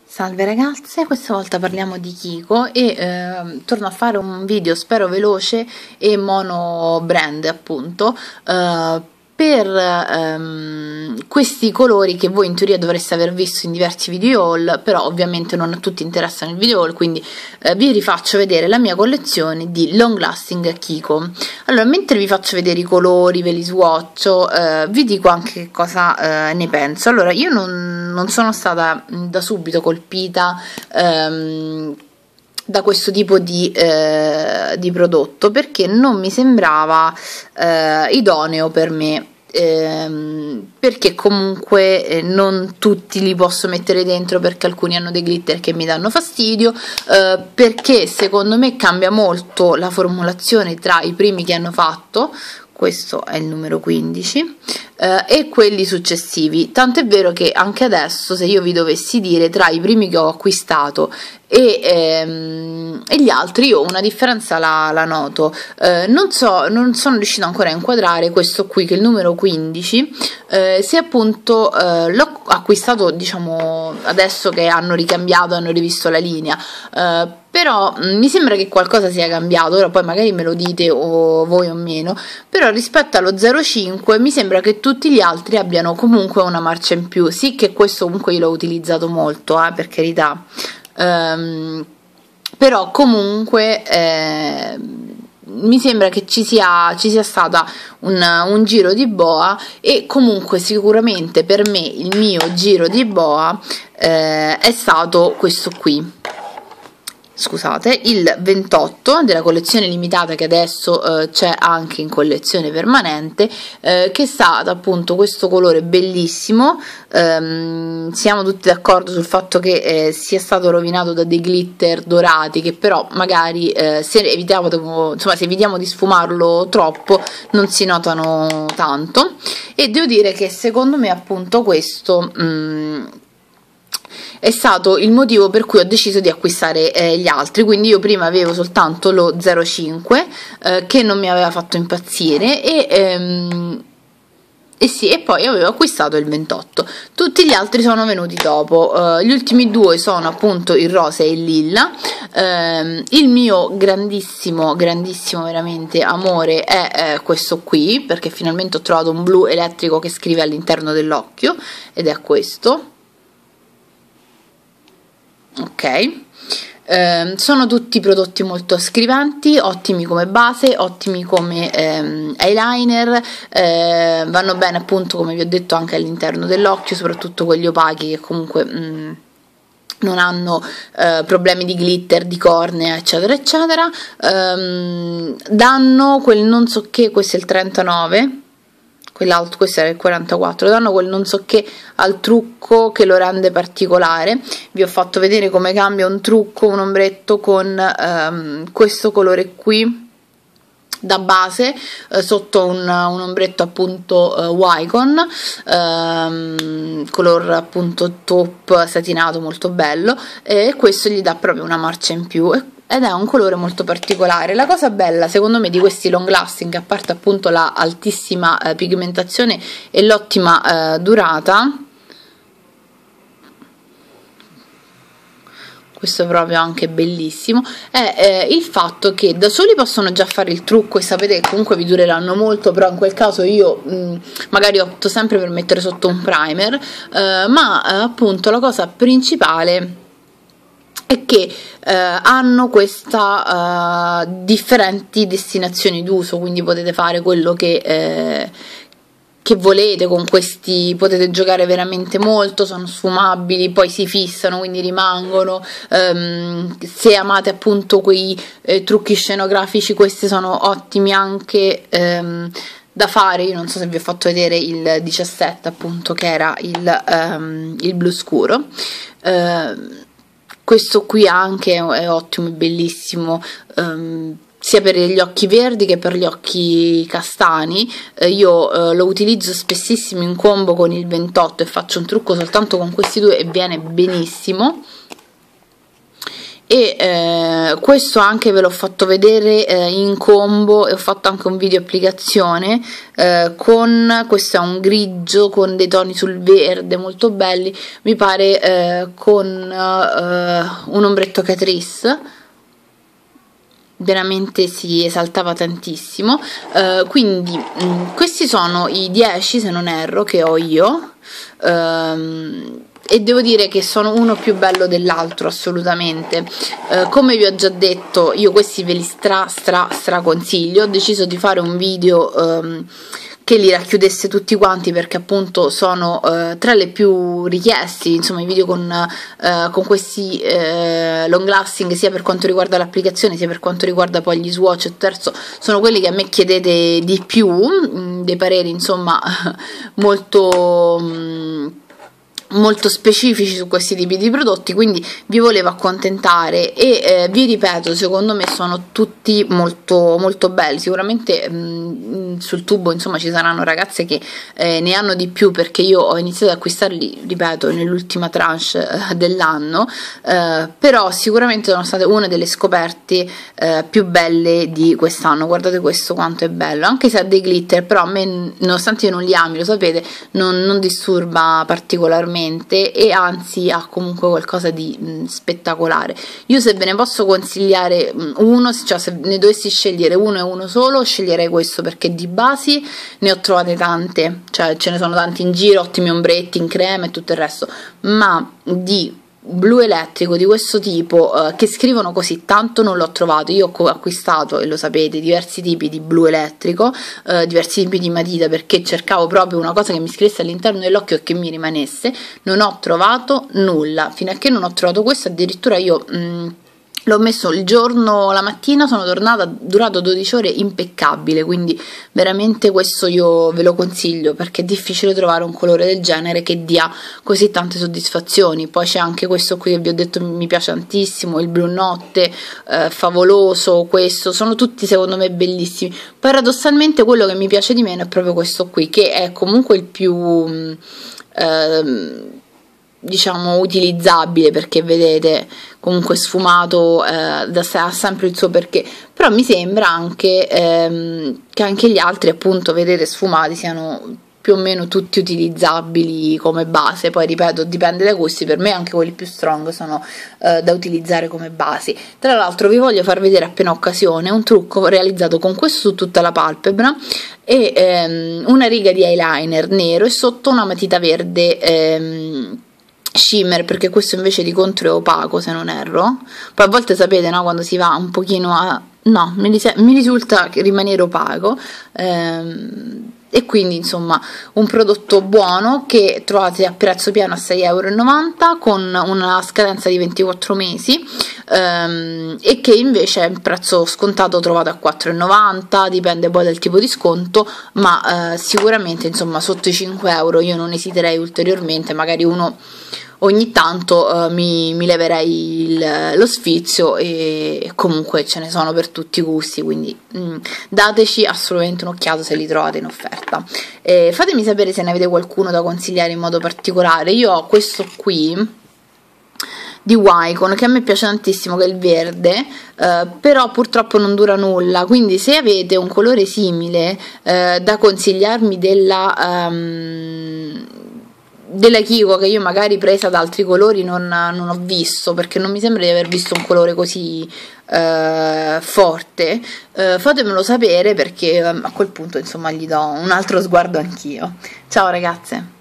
Salve ragazze, questa volta parliamo di Kiko e torno a fare un video spero veloce e mono brand appunto per questi colori che voi in teoria dovreste aver visto in diversi video haul, però ovviamente non a tutti interessano il video haul, quindi vi rifaccio vedere la mia collezione di long lasting Kiko. Allora, mentre vi faccio vedere i colori, ve li swatcho, vi dico anche che cosa ne penso. Allora, io non sono stata da subito colpita da questo tipo di prodotto, perché non mi sembrava idoneo per me, perché comunque non tutti li posso mettere dentro, perché alcuni hanno dei glitter che mi danno fastidio, perché secondo me cambia molto la formulazione tra i primi che hanno fatto, questo è il numero 15, e quelli successivi. Tanto è vero che anche adesso, se io vi dovessi dire tra i primi che ho acquistato e gli altri, io una differenza la noto. Non sono riuscita ancora a inquadrare questo qui, che è il numero 15, se appunto l'ho acquistato, diciamo, adesso che hanno ricambiato, hanno rivisto la linea, però mi sembra che qualcosa sia cambiato. Ora poi magari me lo dite o voi o meno, però rispetto allo 05 mi sembra che tutti gli altri abbiano comunque una marcia in più. Sì, che questo comunque io l'ho utilizzato molto, per carità, però comunque mi sembra che ci sia stata un giro di boa, e comunque sicuramente per me il mio giro di boa è stato questo qui. Scusate, il 28 della collezione limitata, che adesso c'è anche in collezione permanente, che è stato appunto questo colore bellissimo. Siamo tutti d'accordo sul fatto che sia stato rovinato da dei glitter dorati, che però magari se evitiamo di sfumarlo troppo non si notano tanto, e devo dire che secondo me appunto questo è stato il motivo per cui ho deciso di acquistare gli altri. Quindi io prima avevo soltanto lo 05 che non mi aveva fatto impazzire, e poi avevo acquistato il 28. Tutti gli altri sono venuti dopo. Gli ultimi due sono appunto il rosa e il lilla. Il mio grandissimo veramente amore è questo qui, perché finalmente ho trovato un blu elettrico che scrive all'interno dell'occhio, ed è questo. Ok, sono tutti prodotti molto scriventi, ottimi come base, ottimi come eyeliner, vanno bene appunto, come vi ho detto, anche all'interno dell'occhio, soprattutto quelli opachi, che comunque non hanno problemi di glitter, di cornea, eccetera eccetera. Danno quel non so che, questo è il 39, quell'altro, questo era il 44, danno quel non so che al trucco che lo rende particolare. Vi ho fatto vedere come cambia un trucco, un ombretto, con questo colore qui da base, sotto un ombretto appunto Wycon, color appunto top satinato, molto bello, e questo gli dà proprio una marcia in più, ed è un colore molto particolare. La cosa bella secondo me di questi long lasting, a parte appunto la altissima pigmentazione e l'ottima durata, questo è proprio anche bellissimo, è il fatto che da soli possono già fare il trucco, e sapete che comunque vi dureranno molto, però in quel caso io magari opto sempre per mettere sotto un primer, ma appunto la cosa principale è che hanno questa differenti destinazioni d'uso, quindi potete fare quello che volete con questi, potete giocare veramente molto, sono sfumabili, poi si fissano, quindi rimangono. Se amate appunto quei trucchi scenografici, questi sono ottimi anche da fare. Io non so se vi ho fatto vedere il 17 appunto, che era il blu scuro. Questo qui anche è ottimo e bellissimo, sia per gli occhi verdi che per gli occhi castani. Io lo utilizzo spessissimo in combo con il 28 e faccio un trucco soltanto con questi due e viene benissimo. e questo anche ve l'ho fatto vedere in combo, e ho fatto anche un video applicazione con questo, è un grigio con dei toni sul verde molto belli, mi pare con un ombretto Catrice, veramente si esaltava tantissimo. Quindi questi sono i 10, se non erro, che ho io, e devo dire che sono uno più bello dell'altro assolutamente. Come vi ho già detto, io questi ve li stra consiglio. Ho deciso di fare un video che li racchiudesse tutti quanti, perché appunto sono tra le più richiesti, insomma, i video con questi long lasting, sia per quanto riguarda l'applicazione sia per quanto riguarda poi gli swatch e terzo, sono quelli che a me chiedete di più, dei pareri insomma molto specifici su questi tipi di prodotti, quindi vi volevo accontentare e vi ripeto, secondo me sono tutti molto belli. Sicuramente sul tubo insomma ci saranno ragazze che ne hanno di più, perché io ho iniziato ad acquistarli, ripeto, nell'ultima tranche dell'anno, però sicuramente sono state una delle scoperte più belle di quest'anno. Guardate questo quanto è bello, anche se ha dei glitter, però a me, nonostante io non li ami, lo sapete, non disturba particolarmente, e anzi ha comunque qualcosa di spettacolare. Io, se ve ne posso consigliare uno, cioè se ne dovessi scegliere uno e uno solo, sceglierei questo, perché di basi ne ho trovate tante, cioè ce ne sono tanti in giro, ottimi ombretti in crema e tutto il resto, ma di blu elettrico di questo tipo che scrivono così tanto non l'ho trovato. Io ho acquistato, e lo sapete, diversi tipi di blu elettrico, diversi tipi di matita, perché cercavo proprio una cosa che mi scrivesse all'interno dell'occhio e che mi rimanesse. Non ho trovato nulla, fino a che non ho trovato questo. Addirittura io l'ho messo il giorno, la mattina sono tornata, durato 12 ore impeccabile, quindi veramente questo io ve lo consiglio, perché è difficile trovare un colore del genere che dia così tante soddisfazioni. Poi c'è anche questo qui che vi ho detto mi piace tantissimo, il blu notte, favoloso. Questo sono tutti secondo me bellissimi. Paradossalmente quello che mi piace di meno è proprio questo qui, che è comunque il più diciamo utilizzabile, perché vedete comunque sfumato, ha sempre il suo perché, però mi sembra anche che anche gli altri, appunto, vedete, sfumati, siano più o meno tutti utilizzabili come base. Poi ripeto, dipende dai gusti, per me anche quelli più strong sono da utilizzare come basi. Tra l'altro vi voglio far vedere, appena occasione, un trucco realizzato con questo su tutta la palpebra e una riga di eyeliner nero e sotto una matita verde shimmer, perché questo invece di contro è opaco, se non erro. Poi a volte sapete, no, quando si va un pochino a... no, mi risulta rimanere opaco, e quindi insomma un prodotto buono che trovate a prezzo pieno a 6,90 € con una scadenza di 24 mesi, e che invece è prezzo scontato trovate a 4,90, dipende poi dal tipo di sconto, ma sicuramente insomma sotto i 5 € io non esiterei ulteriormente. Magari uno ogni tanto mi leverei lo sfizio, e comunque ce ne sono per tutti i gusti, quindi dateci assolutamente un'occhiata se li trovate in offerta. Fatemi sapere se ne avete qualcuno da consigliare in modo particolare. Io ho questo qui di Wycon che a me piace tantissimo, che è il verde, però purtroppo non dura nulla, quindi se avete un colore simile da consigliarmi della Kiko, che io magari presa da altri colori non ho visto, perché non mi sembra di aver visto un colore così forte, fatemelo sapere, perché a quel punto insomma gli do un altro sguardo anch'io. Ciao ragazze!